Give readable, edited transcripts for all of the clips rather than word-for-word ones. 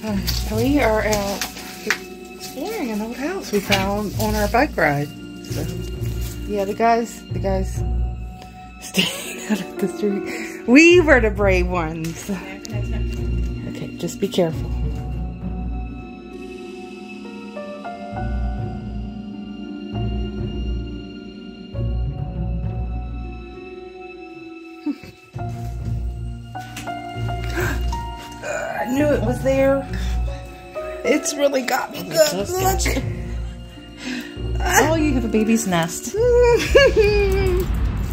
We are out exploring an old house we found on our bike ride. So, yeah, the guys staying out of the street. We were the brave ones. Okay, just be careful. I knew it was there. It's really got me good. Look. Oh, you have a baby's nest. Ew.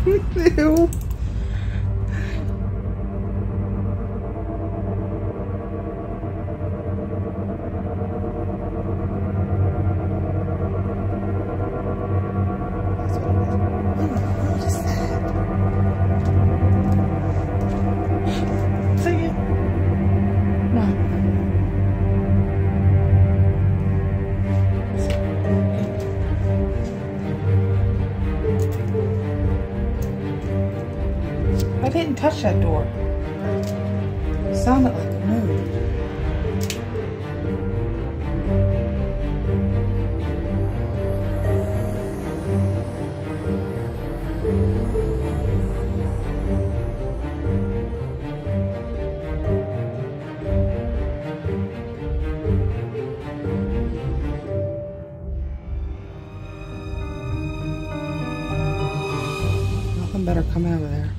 I didn't touch that door. It sounded like it moved. Nothing better come out of there.